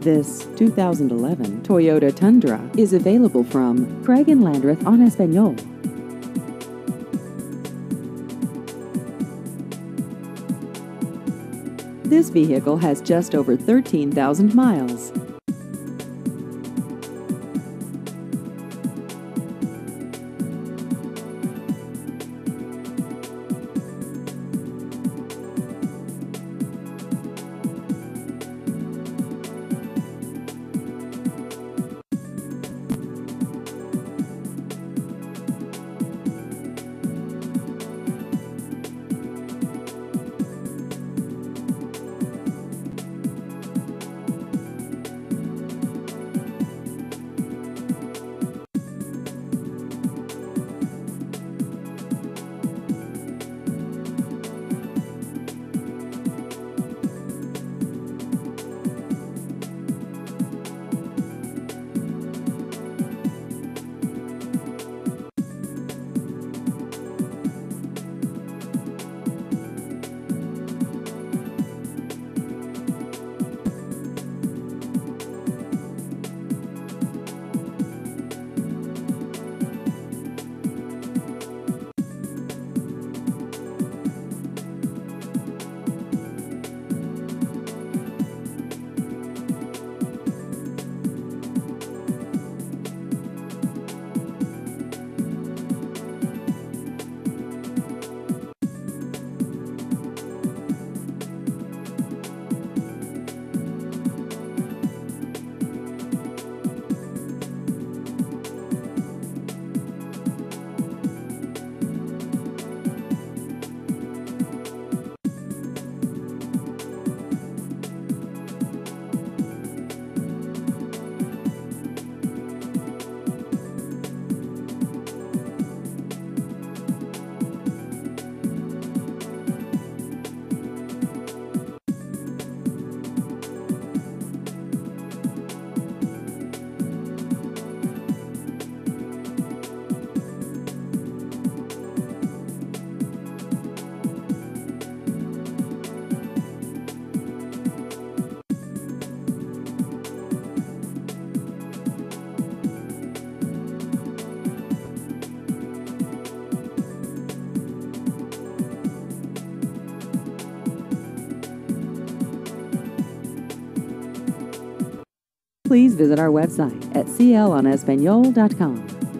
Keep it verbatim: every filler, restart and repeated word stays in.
This two thousand eleven Toyota Tundra is available from Craig and Landreth on Espanol. This vehicle has just over thirteen thousand miles. Please visit our website at c l on espanol dot com.